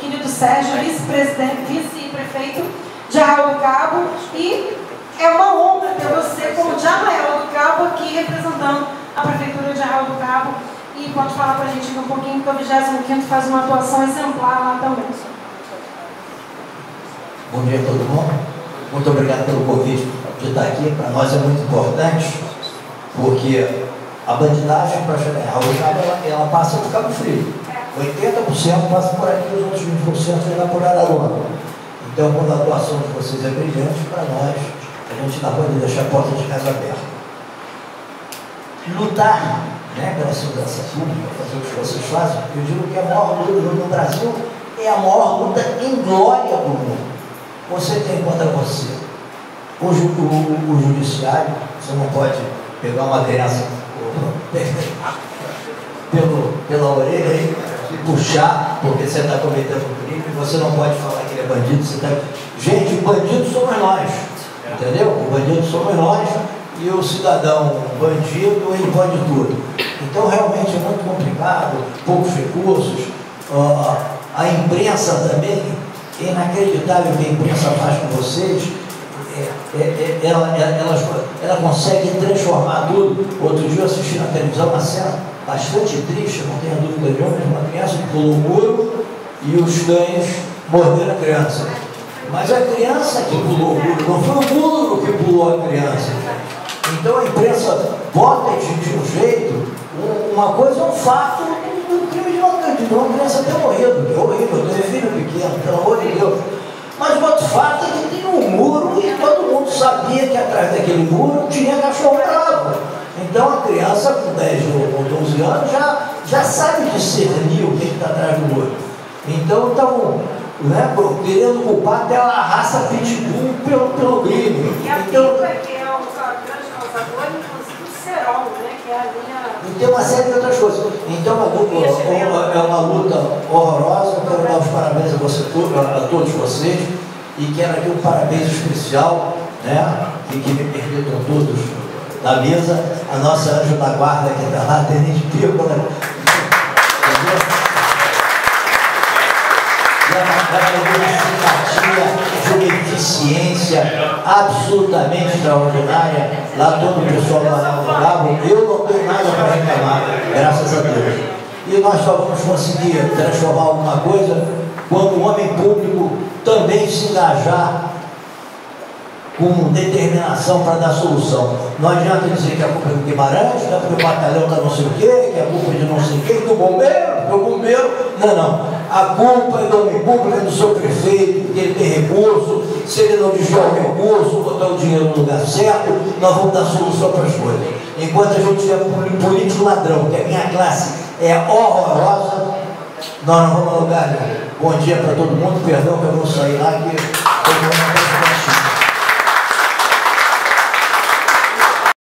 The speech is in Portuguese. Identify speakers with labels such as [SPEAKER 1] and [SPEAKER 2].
[SPEAKER 1] querido Sérgio, vice-prefeito de Arraial do Cabo, e é uma honra ter você como de Arraial do Cabo aqui representando a Prefeitura de Arraial do Cabo, e pode falar para a gente um pouquinho que o 25º faz uma atuação exemplar lá também.
[SPEAKER 2] Bom dia a todo mundo, muito obrigado pelo convite de estar aqui. Para nós é muito importante, porque a bandidagem para chegar em Arraial do Cabo, ela passa por Cabo Frio. 80% passa por aqui, os outros 20% chegam por Araruama. Então, quando a atuação de vocês é brilhante, para nós, a gente não pode deixar a porta de casa aberta. Lutar, né, pela segurança pública, fazer o que vocês fazem, eu digo que a maior luta no Brasil é a maior luta em glória do mundo. Você tem contra você o judiciário, você não pode pegar uma criança pela orelha e puxar, porque você está cometendo um crime, você não pode falar que ele é bandido. Gente, o bandido somos nós, entendeu? O bandido somos nós, e o cidadão bandido, ele pode tudo. Então, realmente é muito complicado, poucos recursos. A imprensa também, é inacreditável o que a imprensa faz com vocês. Ela consegue transformar tudo. Outro dia eu assisti na televisão uma cena bastante triste, não tenho dúvida nenhuma, de uma criança que pulou o muro e os cães morderam a criança. Mas a criança que pulou o muro, não foi o muro que pulou a criança. Então a imprensa bota de um jeito, uma coisa é um fato do crime de uma criança ter morrido, que é horrível, eu tenho filho pequeno, pelo amor de Deus. Mas o outro fato é que tinha um muro e todo mundo sabia que atrás daquele muro tinha cachorro bravo. Então a criança com 10 ou 12 anos já sabe discernir o que está atrás do muro. Então estão, né, querendo culpar até a raça pitbull pelo crime.
[SPEAKER 1] E a pipa, que é o grande causador, inclusive o cerol, né, que é a linha...
[SPEAKER 2] E tem uma série de outras coisas. Então é uma luta horrorosa. Eu quero dar os parabéns a todos vocês, e quero aqui um parabéns especial, né, e que me permitam todos da mesa, a nossa anjo da guarda que está lá, Tenente Pícola. De uma simpatia, de uma eficiência absolutamente extraordinária. Lá todo o pessoal do Arraial do Cabo, eu não tenho nada para reclamar, graças a Deus. E nós só vamos conseguir transformar alguma coisa quando o homem público também se engajar com determinação para dar solução. Não adianta dizer que a culpa é do Guimarães, que o batalhão está não sei o quê, que a culpa é de não sei o quê, do bombeiro. Não. A culpa é do homem público, é do seu prefeito, que ele tem recurso. Se ele não desviar o recurso, botar o dinheiro no lugar certo, nós vamos dar solução para as coisas. Enquanto a gente tiver político ladrão, que a minha classe é horrorosa, nós não vamos a lugar nenhum. Bom dia para todo mundo, perdão que eu não